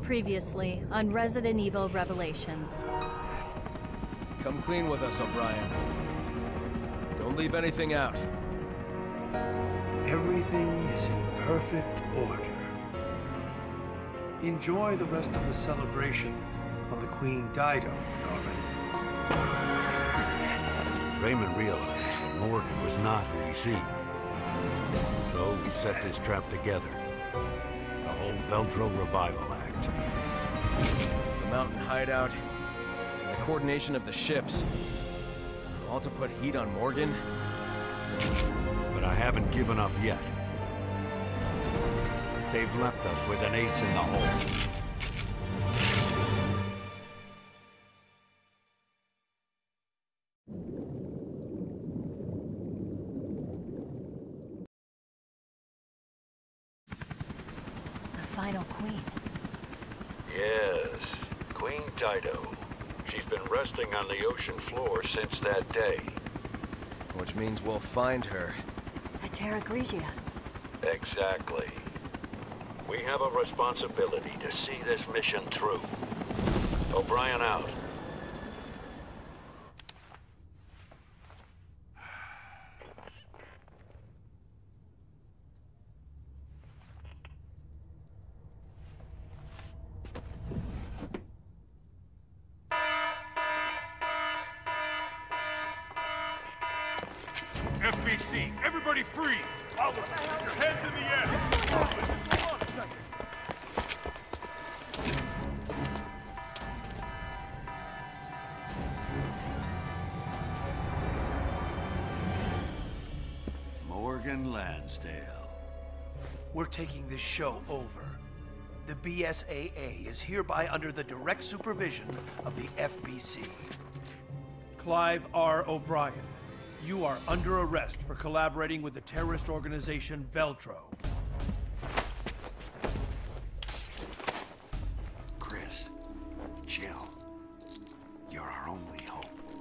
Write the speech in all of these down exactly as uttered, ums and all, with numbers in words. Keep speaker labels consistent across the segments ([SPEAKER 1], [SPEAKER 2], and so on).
[SPEAKER 1] Previously on Resident Evil Revelations.
[SPEAKER 2] Come clean with us, O'Brien. Don't leave anything out.
[SPEAKER 3] Everything is in perfect order. Enjoy the rest of the celebration on the Queen Dido, Norman.
[SPEAKER 4] Raymond realized that Morgan was not who he seemed. So we set this trap together. The whole Veltro revival act.
[SPEAKER 2] The mountain hideout, and the coordination of the ships. All to put heat on Morgan?
[SPEAKER 4] But I haven't given up yet. They've left us with an ace in the hole.
[SPEAKER 1] Final queen.
[SPEAKER 4] Yes, Queen Dido. She's been resting on the ocean floor since that day.
[SPEAKER 2] Which means we'll find her.
[SPEAKER 1] At Terra Grigia.
[SPEAKER 4] Exactly. We have a responsibility to see this mission through. O'Brien out.
[SPEAKER 5] F B C, everybody freeze! I'll put your heads in the air! Hold on a second.
[SPEAKER 4] Morgan Lansdale.
[SPEAKER 3] We're taking this show over. The B S A A is hereby under the direct supervision of the F B C. Clive R. O'Brien, you are under arrest for collaborating with the terrorist organization Veltro.
[SPEAKER 4] Chris, Jill, you're our only hope.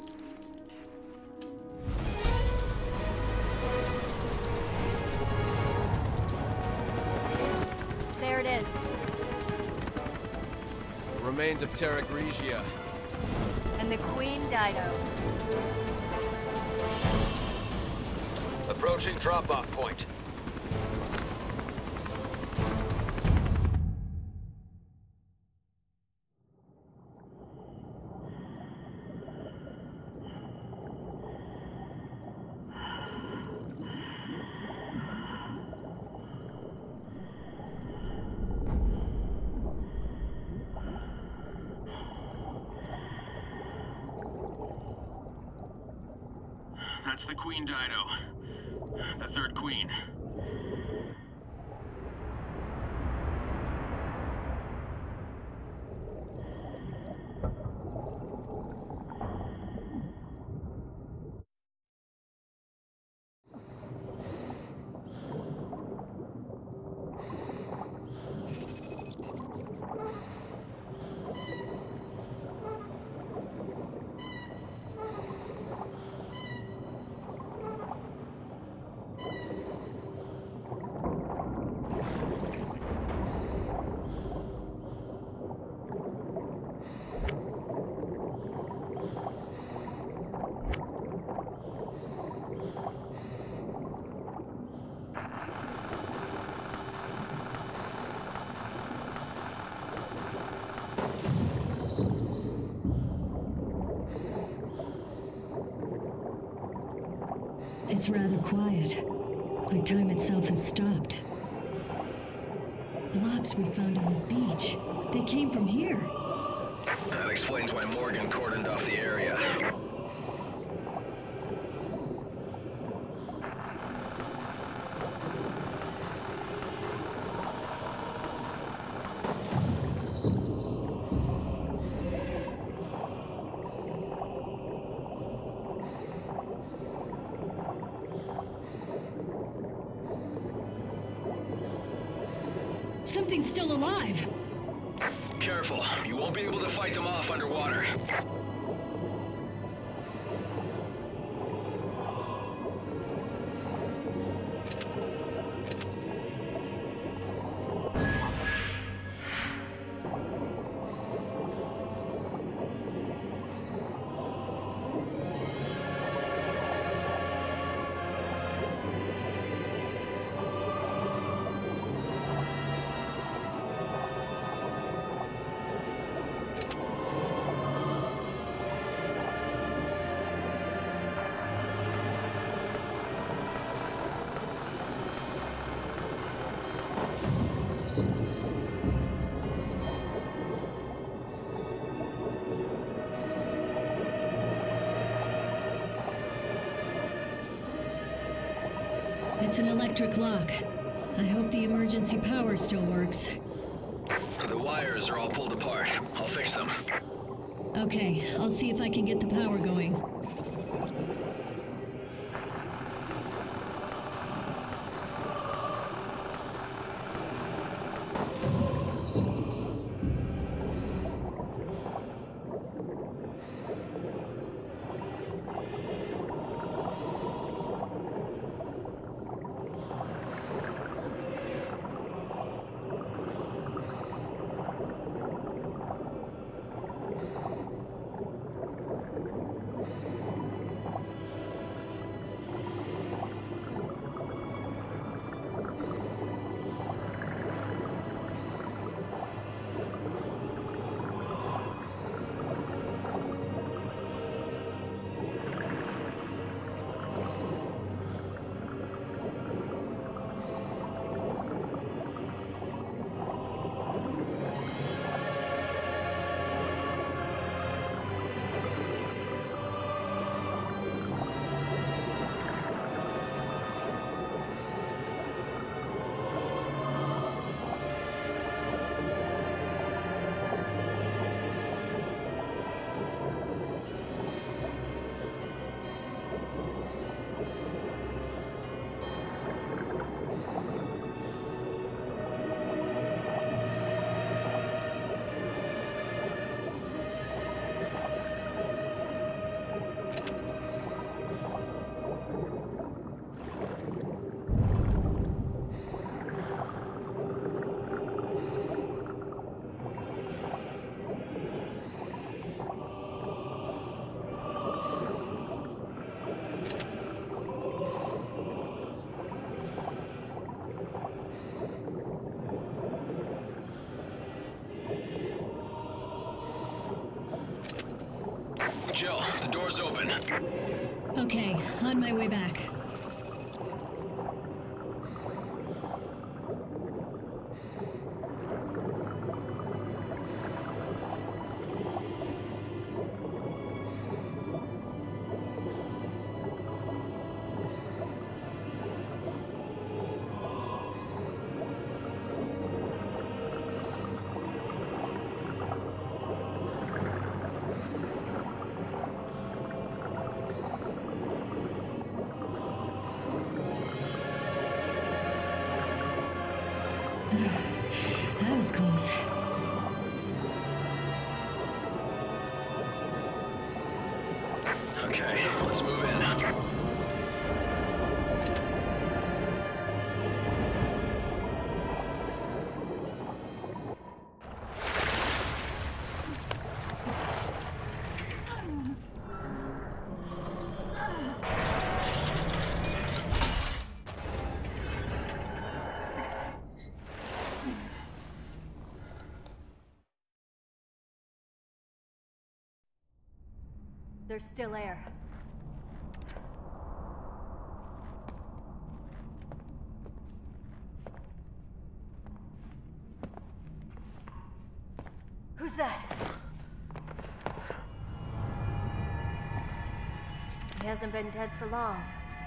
[SPEAKER 1] There it is.
[SPEAKER 2] The remains of Terra Grigia.
[SPEAKER 1] And the Queen Dido.
[SPEAKER 4] Approaching drop-off point.
[SPEAKER 5] That's the Queen Dido. The third queen.
[SPEAKER 6] It's rather quiet, like time itself has stopped. Blobs we found on the beach. They came from here.
[SPEAKER 7] That explains why Morgan cordoned off the area.
[SPEAKER 6] Something's still alive.
[SPEAKER 7] Careful, you won't be able to fight them off underwater.
[SPEAKER 6] It's an electric lock. I hope the emergency power still works.
[SPEAKER 7] The wires are all pulled apart. I'll fix them.
[SPEAKER 6] Okay, I'll see if I can get the power going.
[SPEAKER 7] Jill, the door's open.
[SPEAKER 6] Okay, on my way back. That was close.
[SPEAKER 7] Okay, let's move in.
[SPEAKER 1] There's still air. Who's that? He hasn't been dead for long.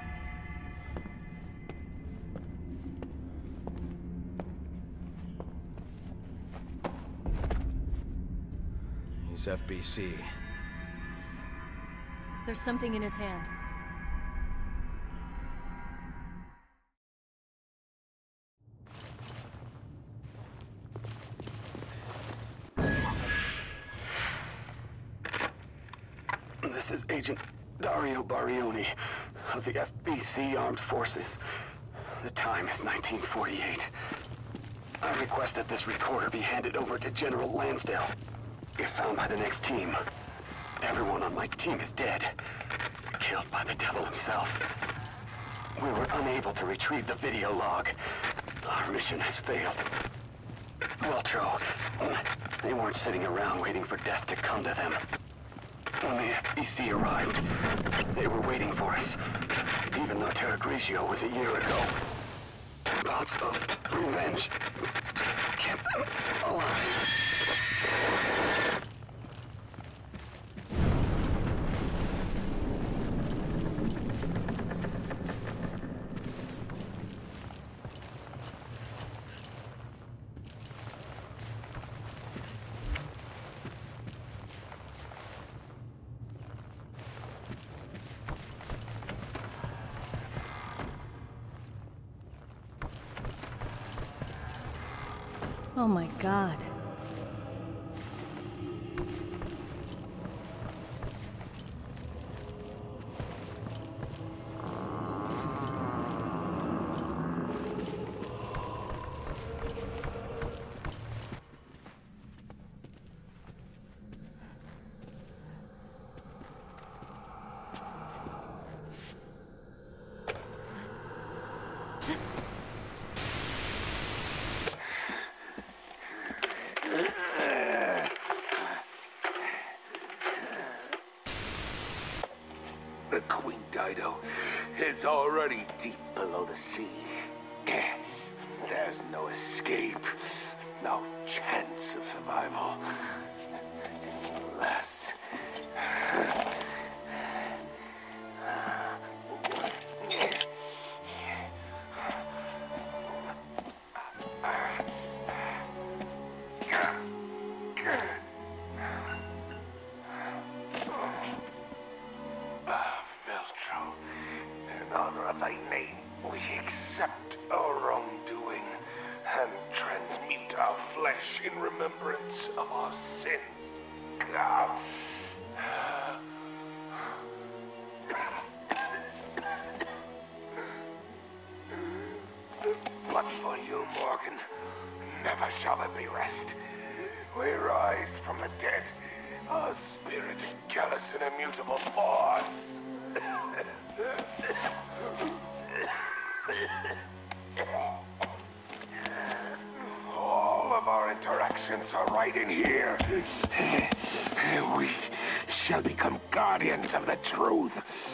[SPEAKER 2] He's F B C.
[SPEAKER 1] There's something in his hand.
[SPEAKER 8] This is Agent Dario Barioni of the F B C Armed Forces. The time is nineteen forty-eight. I request that this recorder be handed over to General Lansdale. If found by the next team, everyone on my team is dead. Killed by the devil himself. We were unable to retrieve the video log. Our mission has failed. Weltro, they weren't sitting around waiting for death to come to them. When the F B C arrived, they were waiting for us, even though Terra Grigio was a year ago. Thoughts of revenge kept them alive.
[SPEAKER 1] Oh my god.
[SPEAKER 9] The Queen Dido is already deep below the sea. There's no escape, no chance of survival. Unless... in honor of thy name, we accept our wrongdoing and transmute our flesh in remembrance of our sins. But for you, Morgan, never shall there be rest. We rise from the dead, our spirit a callous and immutable force. All of our interactions are right in here. We shall become guardians of the truth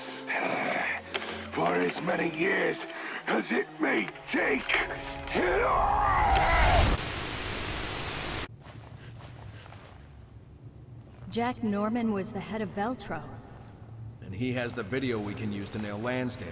[SPEAKER 9] for as many years as it may take.
[SPEAKER 1] Jack Norman was the head of Veltro.
[SPEAKER 2] And he has the video we can use to nail Lansdale.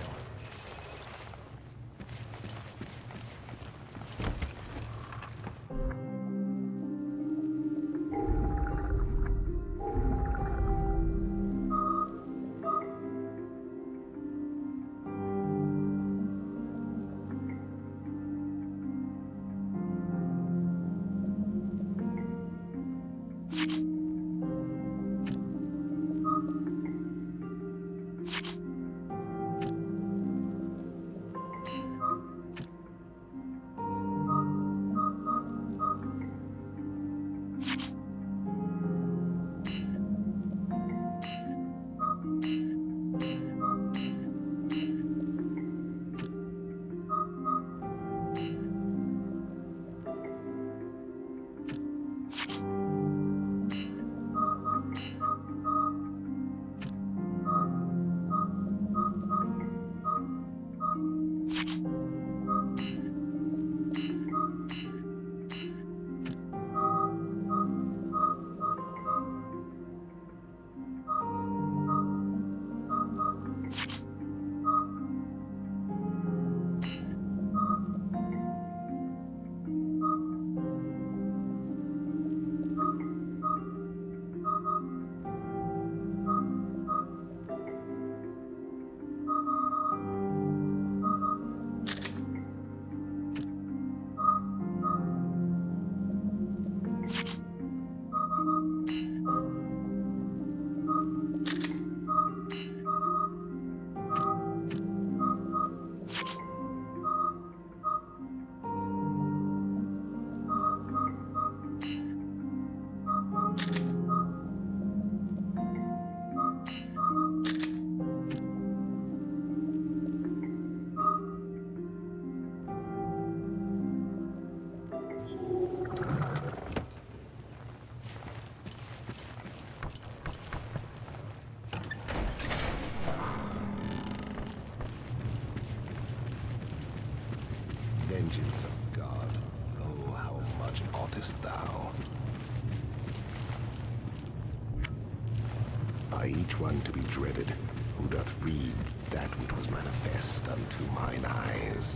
[SPEAKER 10] Vengeance of God, oh, how much oughtest thou? By each one to be dreaded, who doth read that which was manifest unto mine eyes.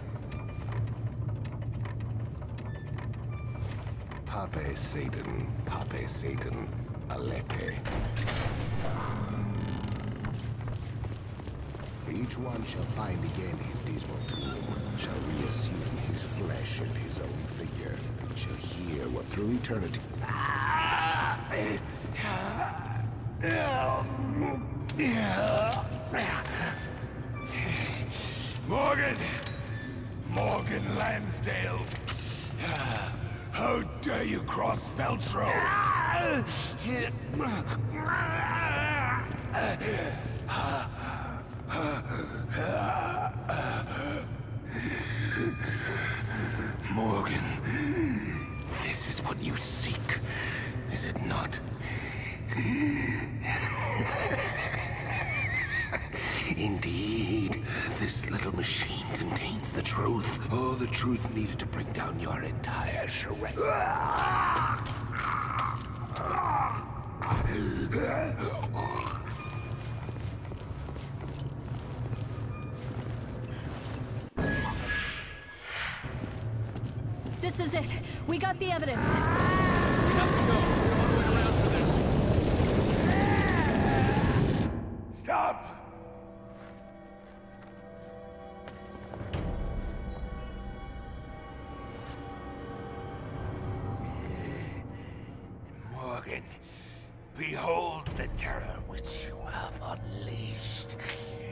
[SPEAKER 10] Pape Satan, Pape Satan, Alepe. Each one shall find again his dismal tomb, shall reassume his flesh and his own figure, shall hear what through eternity...
[SPEAKER 9] Morgan! Morgan Lansdale! How dare you cross Veltro? Morgan, this is what you seek, is it not? Indeed, this little machine contains the truth. All the truth needed to bring down your entire charade.
[SPEAKER 1] This is it. We got the evidence.
[SPEAKER 2] We have to go. We're all the way around for this.
[SPEAKER 9] Stop! Morgan, behold the terror which you have unleashed.